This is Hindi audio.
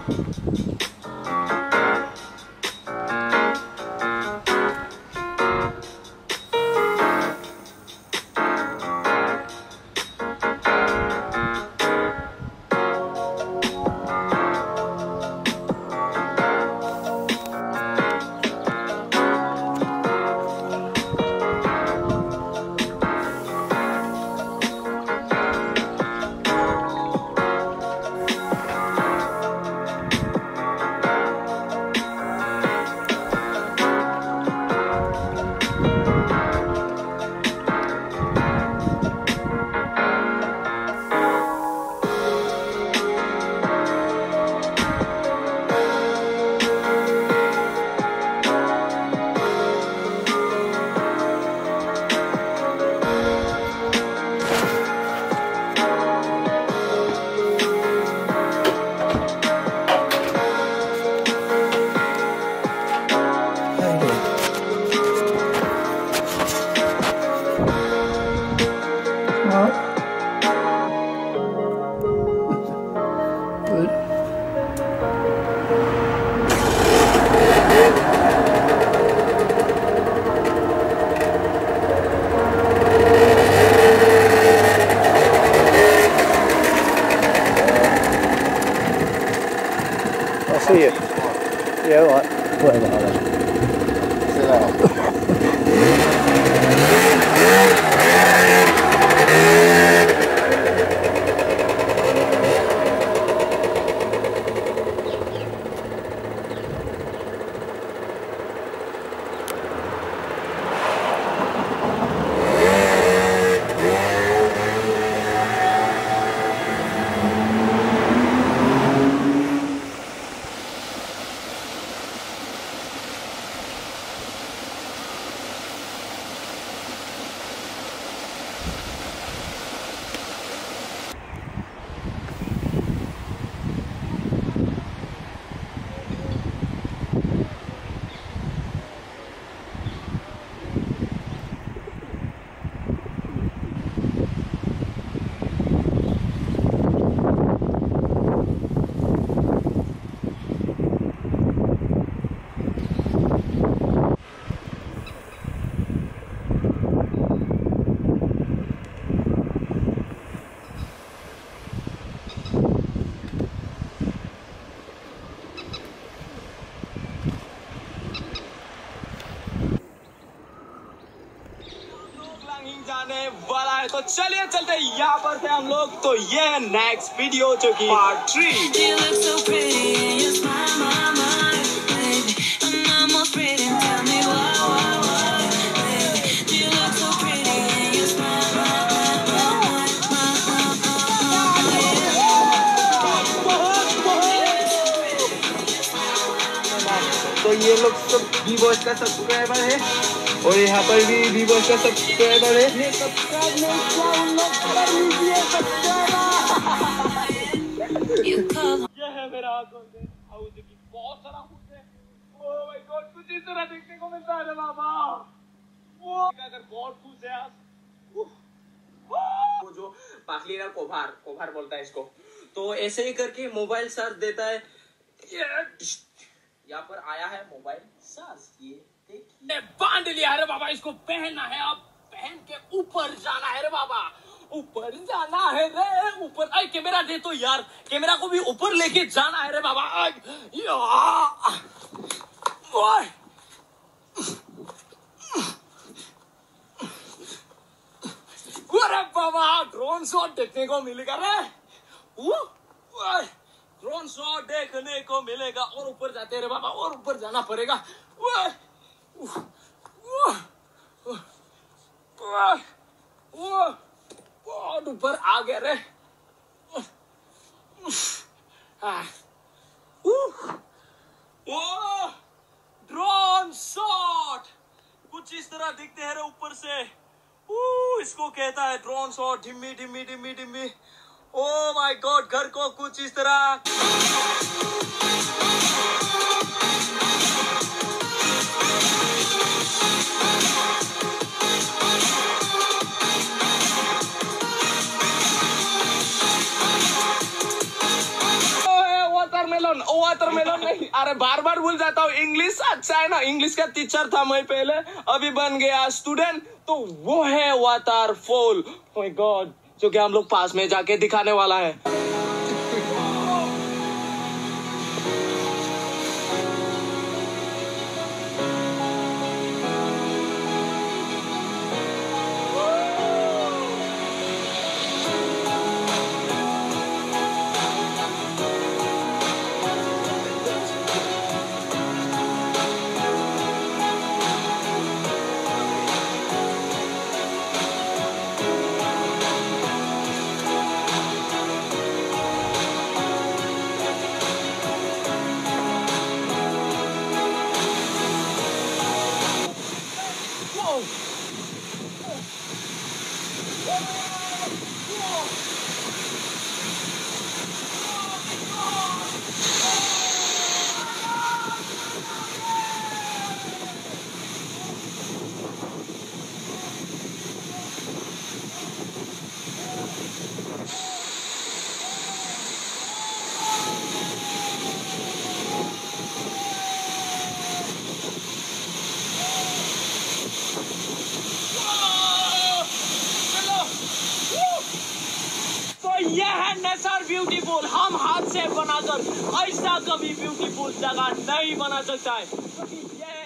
See you. Yeah, all right. Whatever, I'll sit out. जाने वाला है तो चलिए चलते यहाँ पर थे हम लोग। तो ये है नेक्स्ट वीडियो जो कि पार्ट 3। तो ये लोग सब V-Boys का सब्सक्राइबर है और यहाँ पर भी V-Boys का सब्सक्राइबर है। सब्सक्राइब नहीं किया उन लोग कर लीजिए सब्सक्राइब। ये है मेरा हाउस की बहुत सारा खुश है। ओह माय गॉड, कुछ इस तरह देखने को मिलता है बाबा। वो अगर बहुत खुश है आज। वो जो पाखलीरा कोभार बोलता है इसको। तो ऐसे ही करके मोबाइल चार्ज देता है। यहाँ पर आया है मोबाइल चार्ज, ये देखिए बांध लिया है बाबा। इसको पहनना है, अब पहन के ऊपर जाना है रे बाबा, ऊपर जाना है रे ऊपर। आई कैमरा दे तो यार, कैमरा को भी ऊपर लेके जाना है रे बाबा। अरे बाबा ड्रोन शॉट देखने को मिलेगा रे, ड्रोन शॉट देखने को मिलेगा। और ऊपर जाते रे बाबा, और ऊपर जाना पड़ेगा। बहुत ऊपर आ गए रे। ड्रोन शॉट कुछ इस तरह दिखते हैं रे ऊपर से। इसको कहता है ड्रोन शॉट। ढिम्मी ढिम्मी ढिम्मी ढिम्मी। ओ माय गॉड, घर को कुछ इस तरह। वाटरमेलन, वाटरमेलन नहीं, अरे बार बार भूल जाता हूँ। इंग्लिश अच्छा है ना, इंग्लिश का टीचर था मैं पहले, अभी बन गया स्टूडेंट, तो वो है वाटरफॉल। ओह माय गॉड, जो कि हम लोग पास में जाके दिखाने वाला है। यह है नेचर ब्यूटीफुल। हम हाथ से बनाकर ऐसा कभी ब्यूटीफुल जगह नहीं बना सकता है, क्योंकि यह